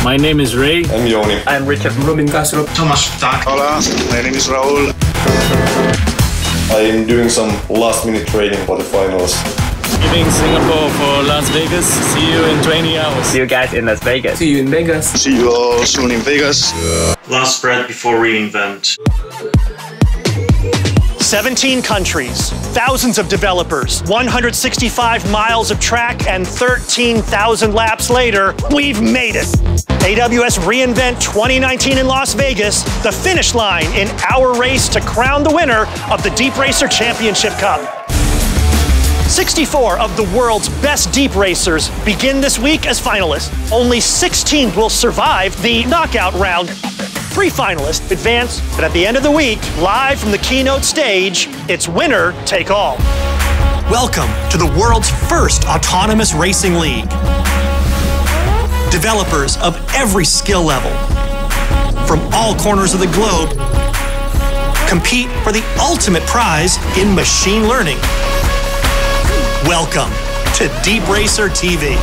My name is Ray. I'm Joni. I'm Richard. Robin Castro. Tomasz Ptak. Hola, my name is Raul. I'm doing some last-minute training for the finals. Leaving Singapore for Las Vegas. See you in 20 hours. See you guys in Las Vegas. See you in Vegas. See you all soon in Vegas. Last spread before reInvent. 17 countries, thousands of developers, 165 miles of track, and 13,000 laps later, we've made it. AWS reInvent 2019 in Las Vegas, the finish line in our race to crown the winner of the DeepRacer Championship Cup. 64 of the world's best deep racers begin this week as finalists. Only 16 will survive the knockout round. 3 finalists advance, but at the end of the week, live from the keynote stage, it's winner take all. Welcome to the world's first autonomous racing league. Developers of every skill level, from all corners of the globe, compete for the ultimate prize in machine learning. Welcome to DeepRacer TV.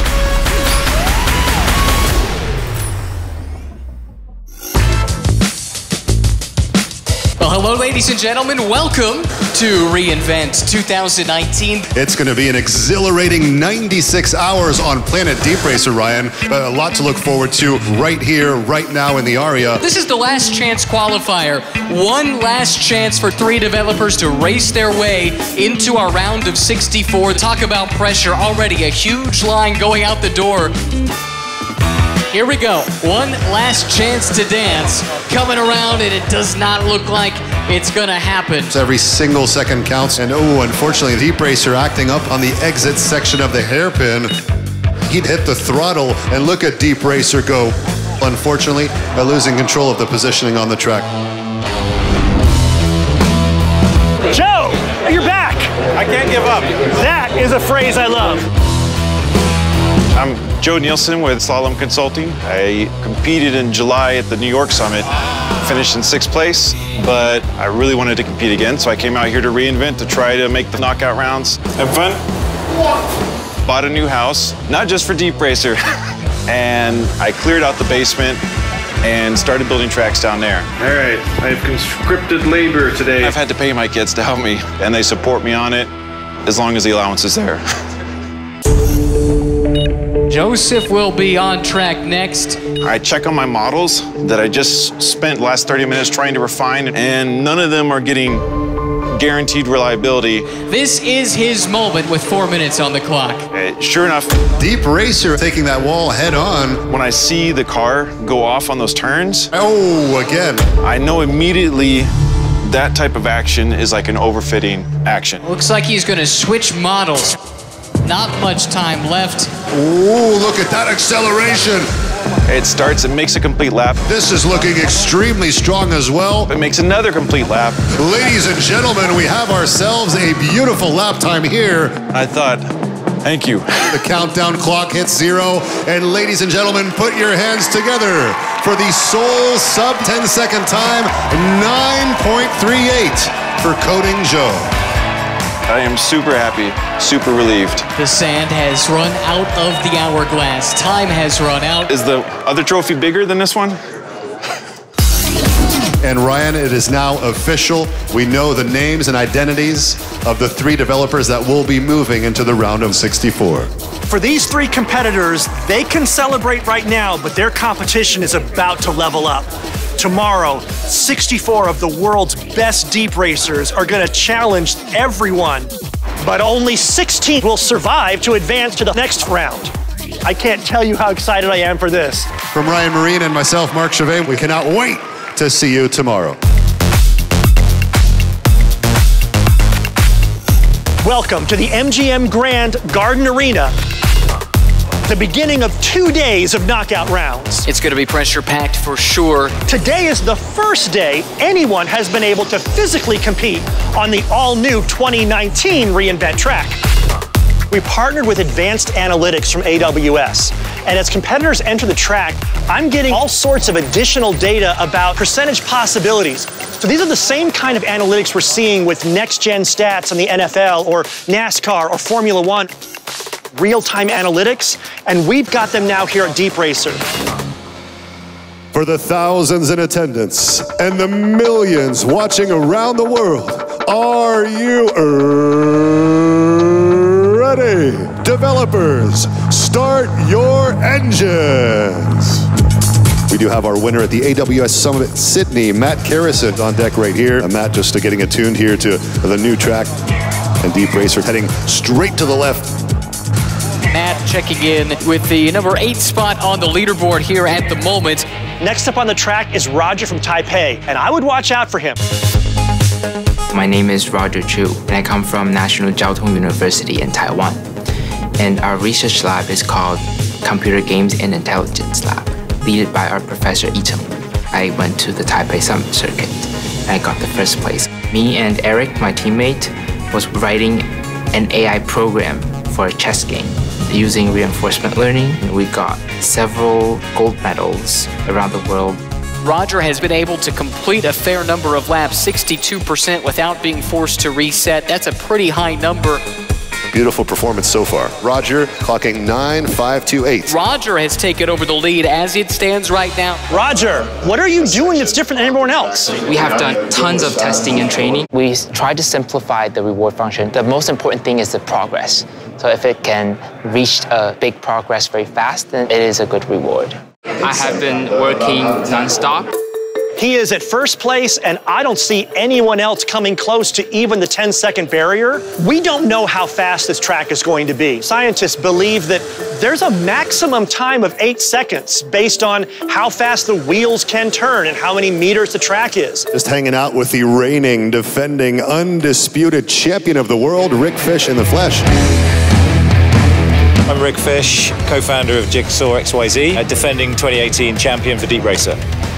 Well, hello, ladies and gentlemen. Welcome to reInvent 2019. It's going to be an exhilarating 96 hours on Planet DeepRacer, Ryan. A lot to look forward to right here, right now in the ARIA. This is the last chance qualifier. One last chance for 3 developers to race their way into our round of 64. Talk about pressure. Already a huge line going out the door. Here we go. One last chance to dance. Coming around, and it does not look like it's gonna happen. Every single second counts, and unfortunately, DeepRacer acting up on the exit section of the hairpin. He'd hit the throttle, and look at DeepRacer go, unfortunately, by losing control of the positioning on the track. Joe, you're back. I can't give up. That is a phrase I love. I'm Joe Nielsen with Slalom Consulting. I competed in July at the New York Summit, finished in 6th place, but I really wanted to compete again, so I came out here to reInvent to try to make the knockout rounds. Have fun? Bought a new house, not just for DeepRacer, and I cleared out the basement and started building tracks down there. All right, I've conscripted labor today. I've had to pay my kids to help me, and they support me on it as long as the allowance is there. Joseph will be on track next. I check on my models that I just spent the last 30 minutes trying to refine, and none of them are getting guaranteed reliability. This is his moment with 4 minutes on the clock. Sure enough, DeepRacer taking that wall head on. When I see the car go off on those turns, again. I know immediately that type of action is like an overfitting action. Looks like he's gonna switch models. Not much time left. Ooh, look at that acceleration. It starts, it makes a complete lap. This is looking extremely strong as well. It makes another complete lap. Ladies and gentlemen, we have ourselves a beautiful lap time here. I thought, thank you. The countdown clock hits 0, and ladies and gentlemen, put your hands together for the sole sub 10-second time, 9.38 for Coding Joe. I am super happy, super relieved. The sand has run out of the hourglass. Time has run out. Is the other trophy bigger than this one? And Ryan, it is now official. We know the names and identities of the 3 developers that will be moving into the round of 64. For these 3 competitors, they can celebrate right now, but their competition is about to level up. Tomorrow, 64 of the world's best deep racers are going to challenge everyone, but only 16 will survive to advance to the next round. I can't tell you how excited I am for this. From Ryan Marine and myself, Mark Chevet, we cannot wait to see you tomorrow. Welcome to the MGM Grand Garden Arena, the beginning of 2 days of knockout rounds. It's going to be pressure-packed for sure. Today is the first day anyone has been able to physically compete on the all-new 2019 reInvent track. We partnered with advanced analytics from AWS, and as competitors enter the track, I'm getting all sorts of additional data about percentage possibilities. So these are the same kind of analytics we're seeing with next-gen stats on the NFL or NASCAR or Formula One. Real-time analytics, and we've got them now here at DeepRacer. For the thousands in attendance and the millions watching around the world, are you ready? Developers, start your engines. We do have our winner at the AWS Summit Sydney, Matt Kerrison, on deck right here. And Matt just getting attuned here to the new track. And DeepRacer heading straight to the left. Matt checking in with the number 8 spot on the leaderboard here at the moment. Next up on the track is Roger from Taipei, and I would watch out for him. My name is Roger Chu, and I come from National Jiao Tong University in Taiwan. And our research lab is called Computer Games and Intelligence Lab, led by our professor Icheng. I went to the Taipei Summit circuit, and I got the first place. Me and Eric, my teammate, was writing an AI program for a chess game. Using reinforcement learning, we got several gold medals around the world. Roger has been able to complete a fair number of laps, 62% without being forced to reset. That's a pretty high number. Beautiful performance so far. Roger clocking 9.528. Roger has taken over the lead as it stands right now. Roger, what are you doing that's different than everyone else? We have done tons of testing and training. We tried to simplify the reward function. The most important thing is the progress. So if it can reach a big progress very fast, then it is a good reward. I have been working non-stop. He is at first place, and I don't see anyone else coming close to even the 10-second barrier. We don't know how fast this track is going to be. Scientists believe that there's a maximum time of 8 seconds based on how fast the wheels can turn and how many meters the track is. Just hanging out with the reigning, defending, undisputed champion of the world, Rick Fish in the flesh. I'm Rick Fish, co-founder of Jigsaw XYZ, a defending 2018 champion for DeepRacer.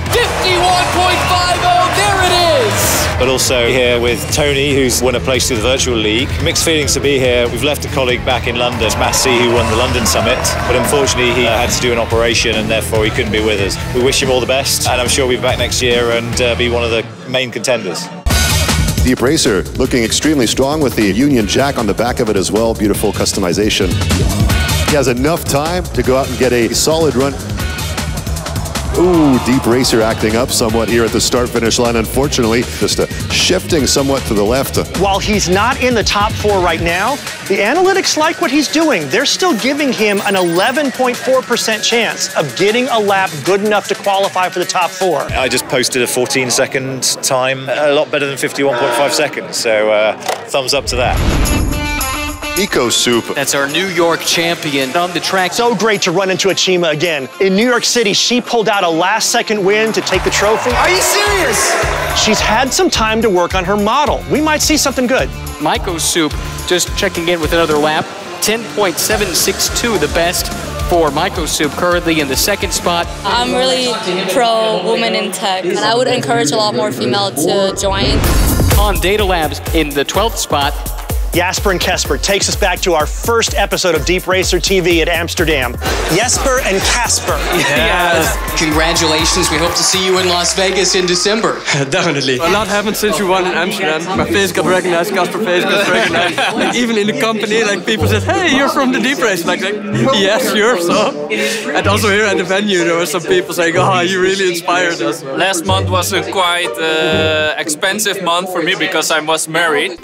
51.50, there it is! But also here with Tony, who's won a place through the virtual league. Mixed feelings to be here. We've left a colleague back in London, Massey, who won the London Summit, but unfortunately he had to do an operation and therefore he couldn't be with us. We wish him all the best, and I'm sure we'll be back next year and be one of the main contenders. DeepRacer looking extremely strong with the Union Jack on the back of it as well. Beautiful customization. He has enough time to go out and get a solid run. Ooh, DeepRacer acting up somewhat here at the start-finish line, unfortunately. Just shifting somewhat to the left. While he's not in the top 4 right now, the analytics like what he's doing. They're still giving him an 11.4% chance of getting a lap good enough to qualify for the top 4. I just posted a 14-second time, a lot better than 51.5 seconds, so thumbs up to that. Eco Soup. That's our New York champion on the track. So great to run into Achima again. In New York City, she pulled out a last-second win to take the trophy. Are you serious? She's had some time to work on her model. We might see something good. Maiko Soup just checking in with another lap. 10.762, the best for Maiko Soup, currently in the 2nd spot. I'm really pro women in tech, and I would encourage a lot more female to join. On Data Labs in the 12th spot, Jasper and Casper takes us back to our first episode of DeepRacer TV at Amsterdam. Jasper and Casper. Yes. Congratulations. We hope to see you in Las Vegas in December. Definitely. A lot happened since we won in Amsterdam. My face got recognized, Casper's face got recognized. Like, even in the company, like people said, hey, you're from the DeepRacer. Like, yes, sure, so. And also here at the venue, there were some people saying, oh, you really inspired us. Last month was a quite expensive month for me because I was married.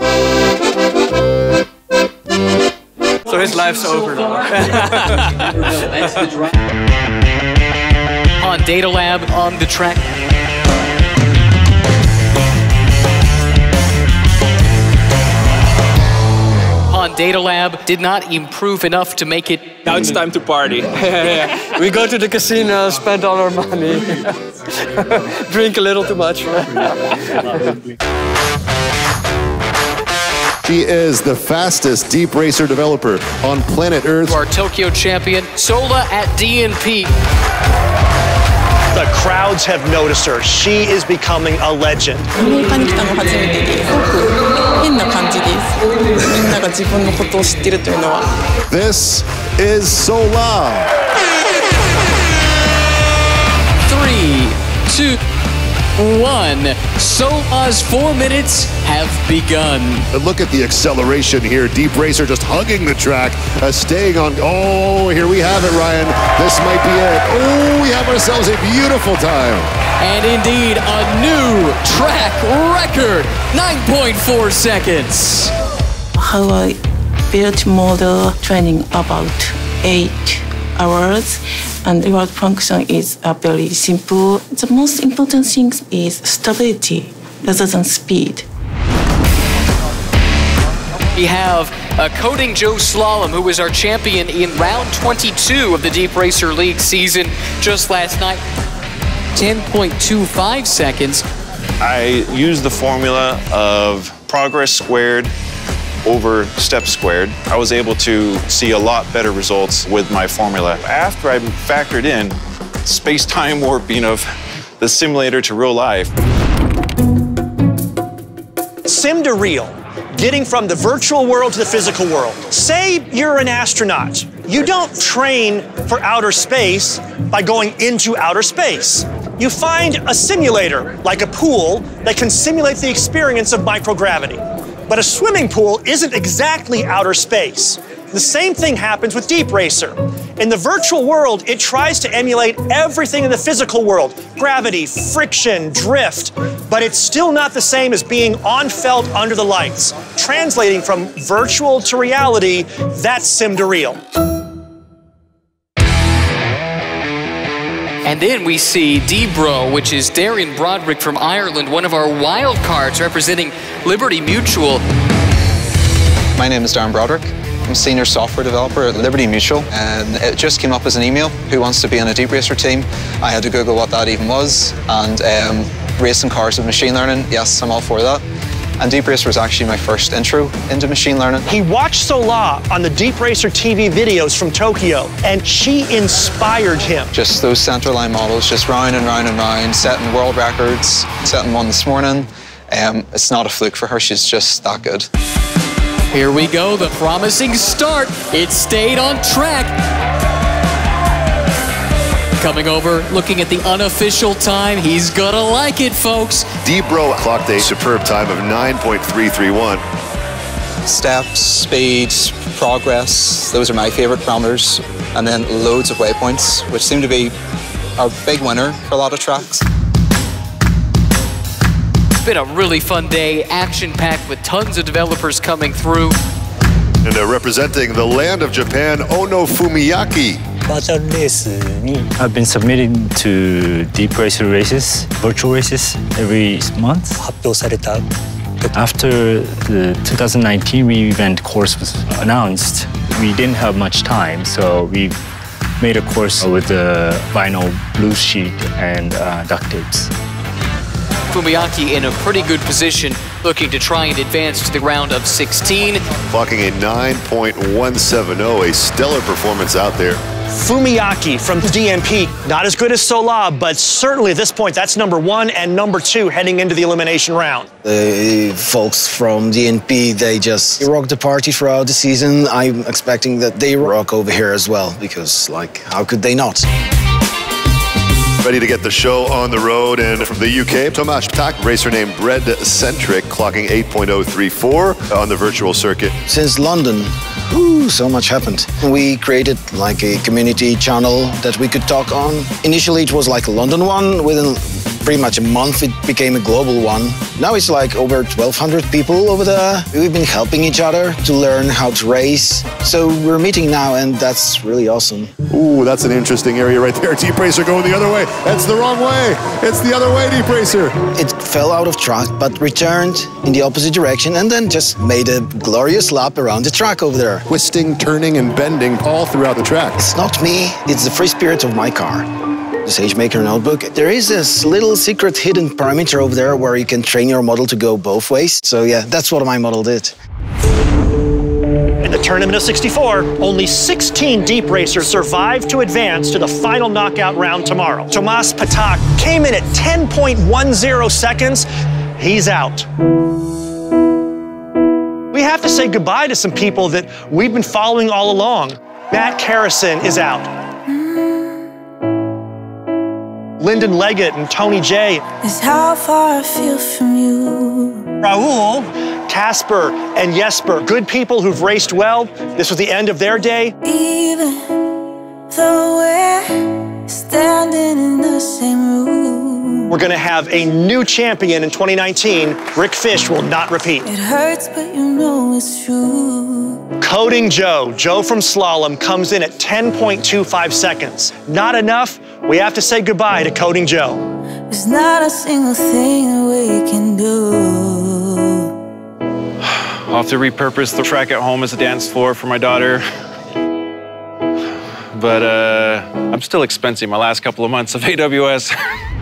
So his life's over now. On Data Lab, on the track. On Data Lab, did not improve enough to make it. Now it's time to party. We go to the casino, spend all our money, drink a little too much. She is the fastest DeepRacer developer on planet Earth. Our Tokyo champion, Sola at DNP. The crowds have noticed her. She is becoming a legend. This is Sola. 3, 2, Sola's 4 minutes have begun. And look at the acceleration here. DeepRacer just hugging the track, staying on. Oh, here we have it, Ryan. This might be it. Oh, we have ourselves a beautiful time. And indeed, a new track record, 9.4 seconds. How I built model training about 8 hours, and reward function is very simple. The most important thing is stability rather than speed. We have Coding Joe Slalom, who was our champion in round 22 of the DeepRacer League season just last night. 10.25 seconds. I used the formula of progress squared over steps squared. I was able to see a lot better results with my formula. After I factored in space-time warping of the simulator to real life. Sim to real, getting from the virtual world to the physical world. Say you're an astronaut. You don't train for outer space by going into outer space. You find a simulator, like a pool, that can simulate the experience of microgravity. But a swimming pool isn't exactly outer space. The same thing happens with DeepRacer. In the virtual world, it tries to emulate everything in the physical world: gravity, friction, drift. But it's still not the same as being on felt under the lights. Translating from virtual to reality, that's sim to real. And then we see D-Bro, which is Darren Broderick from Ireland, one of our wild cards representing Liberty Mutual. My name is Darren Broderick. I'm a senior software developer at Liberty Mutual, and it just came up as an email. Who wants to be on a DeepRacer team? I had to Google what that even was, and racing cars with machine learning, yes, I'm all for that. And DeepRacer was actually my first intro into machine learning. He watched Sola on the DeepRacer TV videos from Tokyo, and she inspired him. Just those center line models, just round and round and round, setting world records, setting one this morning. It's not a fluke for her, she's just that good. Here we go, the promising start. It stayed on track. Coming over, looking at the unofficial time. He's gonna like it, folks. D-Bro clocked a superb time of 9.331. Steps, speed, progress, those are my favorite parameters. And then loads of waypoints, which seem to be a big winner for a lot of tracks. It's been a really fun day, action-packed with tons of developers coming through. And representing the land of Japan, Ohno Fumiaki. I've been submitting to DeepRacer races, virtual races, every month. After the 2019 re-event course was announced, we didn't have much time, so we made a course with the vinyl blue sheet and duct tapes. Fumiaki in a pretty good position, looking to try and advance to the round of 16. Clocking a 9.170, a stellar performance out there. Fumiaki from DNP, not as good as Sola, but certainly at this point, that's #1 and #2 heading into the elimination round. The folks from DNP, they just rock the party throughout the season. I'm expecting that they rock over here as well, because, like, how could they not? Ready to get the show on the road, and from the UK, Tomasz Ptak, racer named Bread Centric, clocking 8.034 on the virtual circuit. Since London, so much happened. We created like a community channel that we could talk on. Initially, it was like a London one. Within pretty much a month, it became a global one. Now it's like over 1,200 people over there. We've been helping each other to learn how to race. So we're meeting now, and that's really awesome. Ooh, that's an interesting area right there. DeepRacer going the other way. That's the wrong way. It's the other way, DeepRacer. It fell out of track, but returned in the opposite direction, and then just made a glorious lap around the track over there. Twisting, turning, and bending all throughout the track. It's not me. It's the free spirit of my car. The SageMaker notebook. There is this little secret hidden parameter over there where you can train your model to go both ways. So yeah, that's what my model did. In the tournament of 64, only 16 DeepRacers survived to advance to the final knockout round tomorrow. Tomasz Ptak came in at 10.10 seconds. He's out. We have to say goodbye to some people that we've been following all along. Kerrison is out. Lyndon Leggett and Tony J. Is how far I feel from you. Raul, Casper, and Jesper, good people who've raced well. This was the end of their day. Even though we're standing in the same room, we're going to have a new champion in 2019. Rick Fish will not repeat. It hurts, but you know it's true. Coding Joe from Slalom, comes in at 10.25 seconds. Not enough. We have to say goodbye to Coding Joe. There's not a single thing we can do. I'll have to repurpose the track at home as a dance floor for my daughter. But I'm still expensing my last couple of months of AWS.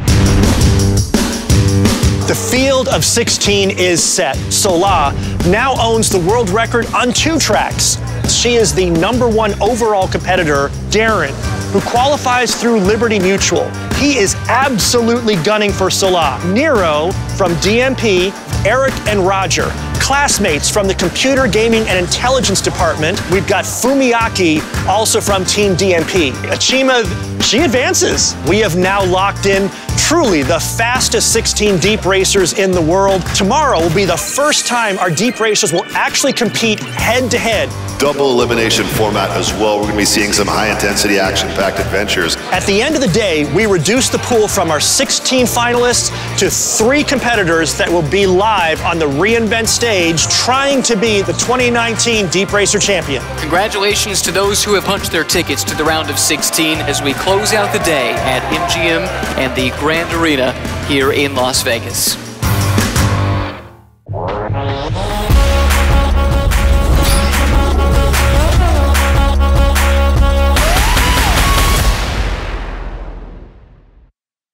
The field of 16 is set. Sola now owns the world record on 2 tracks. She is the #1 overall competitor, Darren, who qualifies through Liberty Mutual. He is absolutely gunning for Sola. Nero from DMP, Eric and Roger, classmates from the Computer Gaming and Intelligence Department. We've got Fumiaki, also from Team DMP. Achima, she advances. We have now locked in truly the fastest 16 deep racers in the world. Tomorrow will be the first time our deep racers will actually compete head-to-head. Double elimination format as well. We're going to be seeing some high-intensity, action-packed adventures. At the end of the day, we reduced the pool from our 16 finalists to 3 competitors that will be live on the reInvent stage, trying to be the 2019 Deep Racer champion. Congratulations to those who have punched their tickets to the round of 16 as we close out the day at MGM and the Grand Arena here in Las Vegas.